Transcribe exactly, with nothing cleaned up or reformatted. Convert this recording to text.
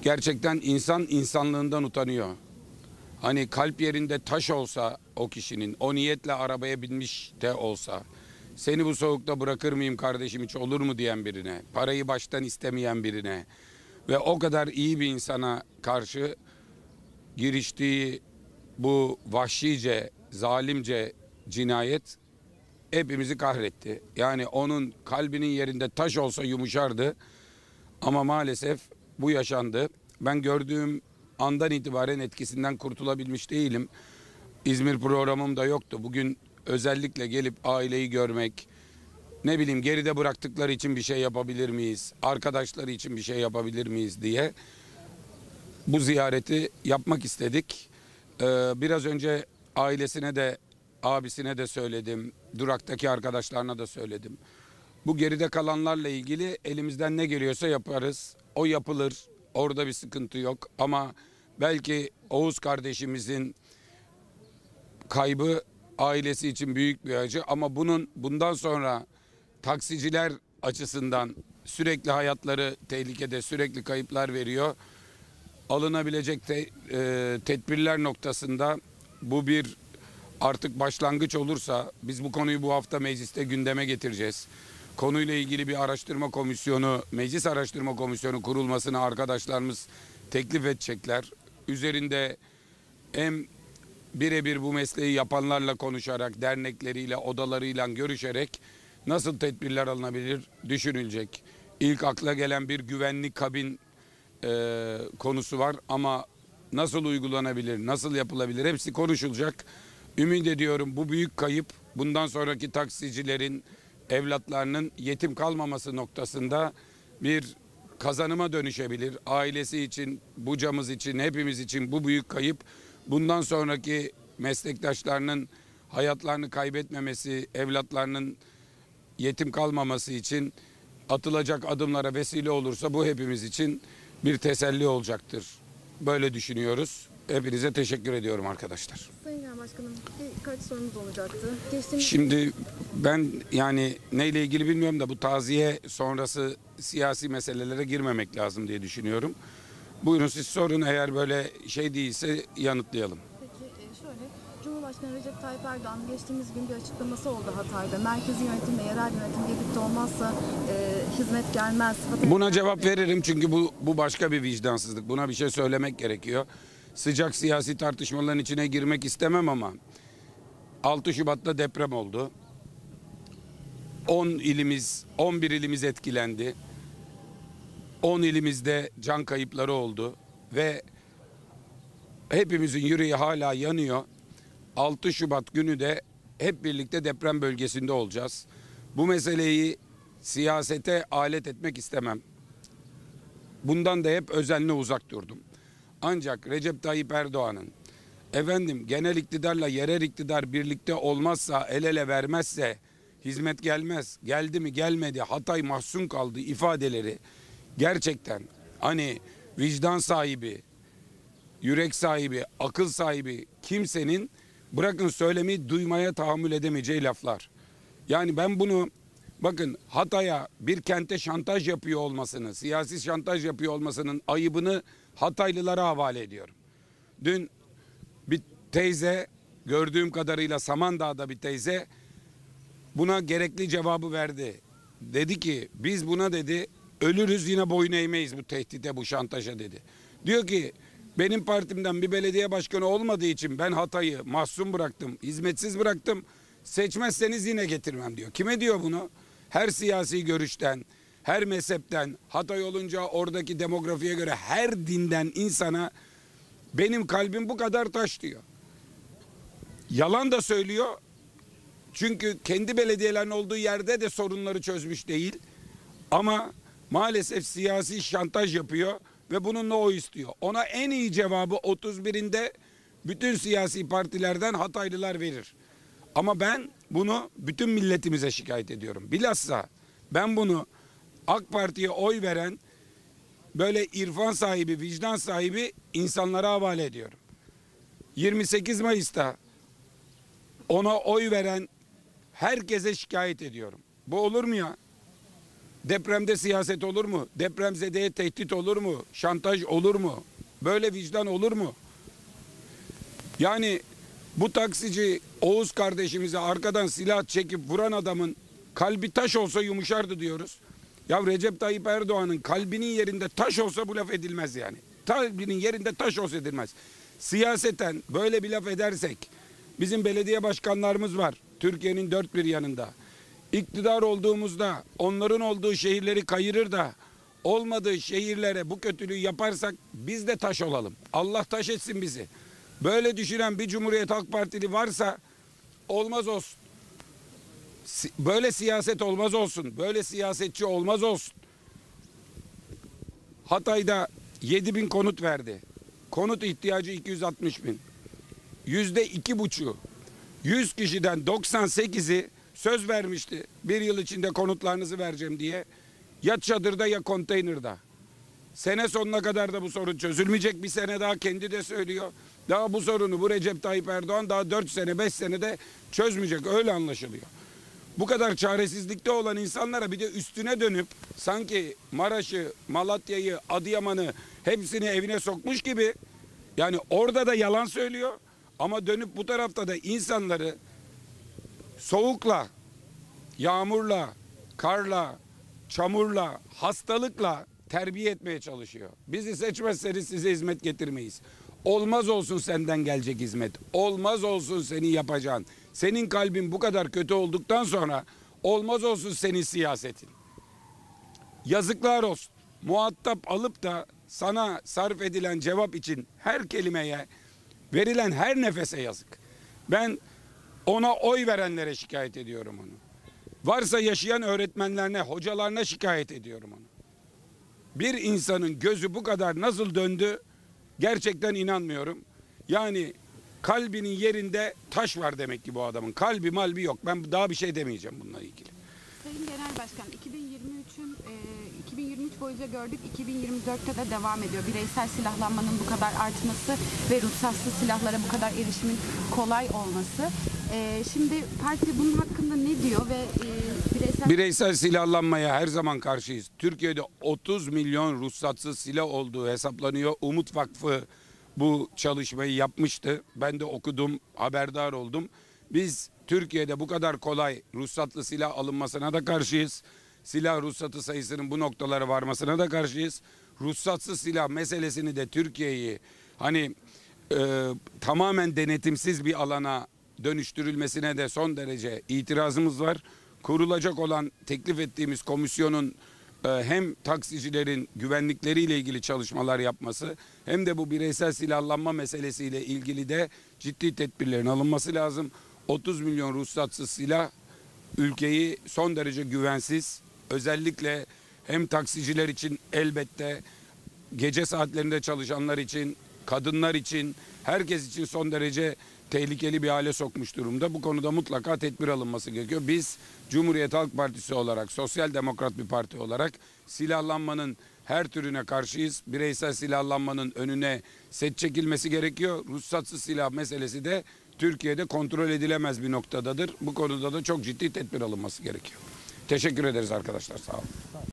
Gerçekten insan insanlığından utanıyor. Hani kalp yerinde taş olsa o kişinin, o niyetle arabaya binmiş de olsa, seni bu soğukta bırakır mıyım kardeşim hiç olur mu diyen birine, parayı baştan istemeyen birine ve o kadar iyi bir insana karşı giriştiği bu vahşice, zalimce cinayet hepimizi kahretti. Yani onun kalbinin yerinde taş olsa yumuşardı ama maalesef bu yaşandı. Ben gördüğüm andan itibaren etkisinden kurtulabilmiş değilim. İzmir programım da yoktu. Bugün özellikle gelip aileyi görmek, ne bileyim geride bıraktıkları için bir şey yapabilir miyiz, arkadaşları için bir şey yapabilir miyiz diye bu ziyareti yapmak istedik. Ee, biraz önce ailesine de, abisine de söyledim, duraktaki arkadaşlarına da söyledim. Bu geride kalanlarla ilgili elimizden ne geliyorsa yaparız. O yapılır, orada bir sıkıntı yok. Ama belki Oğuz kardeşimizin kaybı ailesi için büyük bir acı. Ama bunun bundan sonra taksiciler açısından sürekli hayatları tehlikede, sürekli kayıplar veriyor. Alınabilecek te, e, tedbirler noktasında bu bir artık başlangıç olursa biz bu konuyu bu hafta mecliste gündeme getireceğiz. Konuyla ilgili bir araştırma komisyonu, meclis araştırma komisyonu kurulmasını arkadaşlarımız teklif edecekler. Üzerinde hem birebir bu mesleği yapanlarla konuşarak, dernekleriyle, odalarıyla görüşerek nasıl tedbirler alınabilir düşünülecek. İlk akla gelen bir güvenlik kabin e, konusu var ama nasıl uygulanabilir, nasıl yapılabilir hepsi konuşulacak. Ümit ediyorum bu büyük kayıp bundan sonraki taksicilerin evlatlarının yetim kalmaması noktasında bir kazanıma dönüşebilir. Ailesi için, Buca'mız için, hepimiz için bu büyük kayıp bundan sonraki meslektaşlarının hayatlarını kaybetmemesi, evlatlarının yetim kalmaması için atılacak adımlara vesile olursa bu hepimiz için bir teselli olacaktır. Böyle düşünüyoruz. Hepinize teşekkür ediyorum arkadaşlar. Sayın Genel Başkanım, birkaç sorumuz olacaktı. Geçtiğimiz... Şimdi ben yani neyle ilgili bilmiyorum da bu taziye sonrası siyasi meselelere girmemek lazım diye düşünüyorum. Buyurun siz sorun, eğer böyle şey değilse yanıtlayalım. Peki şöyle, Cumhurbaşkanı Recep Tayyip Erdoğan geçtiğimiz gün bir açıklaması oldu Hatay'da. Merkezi yönetimle yerel yönetim birlikte olmazsa e, hizmet gelmez. Hatay... Buna cevap veririm çünkü bu, bu başka bir vicdansızlık. Buna bir şey söylemek gerekiyor. Sıcak siyasi tartışmaların içine girmek istemem ama altı Şubat'ta deprem oldu. on ilimiz, on bir ilimiz etkilendi. on ilimizde can kayıpları oldu ve hepimizin yüreği hala yanıyor. altı Şubat günü de hep birlikte deprem bölgesinde olacağız. Bu meseleyi siyasete alet etmek istemem. Bundan da hep özenle uzak durdum. Ancak Recep Tayyip Erdoğan'ın efendim genel iktidarla yerel iktidar birlikte olmazsa, el ele vermezse hizmet gelmez. Geldi mi gelmedi, Hatay mahzun kaldı ifadeleri gerçekten hani vicdan sahibi, yürek sahibi, akıl sahibi kimsenin bırakın söylemeyi duymaya tahammül edemeyeceği laflar. Yani ben bunu bakın Hatay'a bir kente şantaj yapıyor olmasını, siyasi şantaj yapıyor olmasının ayıbını Hataylılara havale ediyorum. Dün bir teyze, gördüğüm kadarıyla Samandağ'da bir teyze buna gerekli cevabı verdi. Dedi ki biz buna dedi ölürüz yine boyun eğmeyiz bu tehdide, bu şantaja dedi. Diyor ki benim partimden bir belediye başkanı olmadığı için ben Hatay'ı mahzun bıraktım, hizmetsiz bıraktım. Seçmezseniz yine getirmem diyor. Kime diyor bunu? Her siyasi görüşten, her mezhepten, Hatay olunca oradaki demografiye göre her dinden insana benim kalbim bu kadar taş diyor. Yalan da söylüyor. Çünkü kendi belediyelerin olduğu yerde de sorunları çözmüş değil. Ama maalesef siyasi şantaj yapıyor ve bununla o istiyor. Ona en iyi cevabı otuz birinde bütün siyasi partilerden Hataylılar verir. Ama ben bunu bütün milletimize şikayet ediyorum. Bilhassa ben bunu AK Parti'ye oy veren böyle irfan sahibi, vicdan sahibi insanlara havale ediyorum. yirmi sekiz Mayıs'ta ona oy veren herkese şikayet ediyorum. Bu olur mu ya? Depremde siyaset olur mu? Depremzedeye tehdit olur mu? Şantaj olur mu? Böyle vicdan olur mu? Yani bu taksici Oğuz kardeşimize arkadan silah çekip vuran adamın kalbi taş olsa yumuşardı diyoruz. Ya Recep Tayyip Erdoğan'ın kalbinin yerinde taş olsa bu laf edilmez yani. Kalbinin yerinde taş olsa edilmez. Siyaseten böyle bir laf edersek, bizim belediye başkanlarımız var Türkiye'nin dört bir yanında. İktidar olduğumuzda onların olduğu şehirleri kayırır da olmadığı şehirlere bu kötülüğü yaparsak biz de taş olalım. Allah taş etsin bizi. Böyle düşünen bir Cumhuriyet Halk Partili varsa olmaz olsun. Böyle siyaset olmaz olsun. Böyle siyasetçi olmaz olsun. Hatay'da yedi bin konut verdi. Konut ihtiyacı iki yüz altmış bin. Yüzde iki buçuğu. yüz kişiden doksan sekizi söz vermişti. Bir yıl içinde konutlarınızı vereceğim diye. Ya çadırda ya konteynerda. Sene sonuna kadar da bu sorun çözülmeyecek. Bir sene daha kendi de söylüyor. Daha bu sorunu bu Recep Tayyip Erdoğan daha dört sene beş senede çözmeyecek. Öyle anlaşılıyor. Bu kadar çaresizlikte olan insanlara bir de üstüne dönüp sanki Maraş'ı, Malatya'yı, Adıyaman'ı hepsini evine sokmuş gibi, yani orada da yalan söylüyor ama dönüp bu tarafta da insanları soğukla, yağmurla, karla, çamurla, hastalıkla terbiye etmeye çalışıyor. Bizi seçmezseniz size hizmet getirmeyiz. Olmaz olsun senden gelecek hizmet. Olmaz olsun senin yapacağın. Senin kalbin bu kadar kötü olduktan sonra olmaz olsun senin siyasetin. Yazıklar olsun. Muhatap alıp da sana sarf edilen cevap için her kelimeye, verilen her nefese yazık. Ben ona oy verenlere şikayet ediyorum onu. Varsa yaşayan öğretmenlerine, hocalarına şikayet ediyorum onu. Bir insanın gözü bu kadar nasıl döndü gerçekten inanmıyorum. Yani kalbinin yerinde taş var demek ki bu adamın. Kalbi malbi yok. Ben daha bir şey demeyeceğim bununla ilgili. Sayın Genel Başkan, iki bin yirmi üçün e, iki bin yirmi üç boyunca gördük, iki bin yirmi dörtte de devam ediyor. Bireysel silahlanmanın bu kadar artması ve ruhsatsız silahlara bu kadar erişimin kolay olması. E, şimdi parti bunun hakkında ne diyor ve e, bireysel... Bireysel silahlanmaya her zaman karşıyız. Türkiye'de otuz milyon ruhsatsız silah olduğu hesaplanıyor. Umut Vakfı bu çalışmayı yapmıştı. Ben de okudum, haberdar oldum. Biz Türkiye'de bu kadar kolay ruhsatlı silah alınmasına da karşıyız. Silah ruhsatı sayısının bu noktalara varmasına da karşıyız. Ruhsatsız silah meselesini de Türkiye'yi hani e, tamamen denetimsiz bir alana dönüştürülmesine de son derece itirazımız var. Kurulacak olan, teklif ettiğimiz komisyonun e, hem taksicilerin güvenlikleriyle ilgili çalışmalar yapması hem de bu bireysel silahlanma meselesiyle ilgili de ciddi tedbirlerin alınması lazım. otuz milyon ruhsatsız silah ülkeyi son derece güvensiz, özellikle hem taksiciler için, elbette gece saatlerinde çalışanlar için, kadınlar için, herkes için son derece tehlikeli bir hale sokmuş durumda. Bu konuda mutlaka tedbir alınması gerekiyor. Biz Cumhuriyet Halk Partisi olarak, sosyal demokrat bir parti olarak silahlanmanın her türüne karşıyız. Bireysel silahlanmanın önüne set çekilmesi gerekiyor. Ruhsatsız silah meselesi de Türkiye'de kontrol edilemez bir noktadadır. Bu konuda da çok ciddi tedbir alınması gerekiyor. Teşekkür ederiz arkadaşlar. Sağ olun.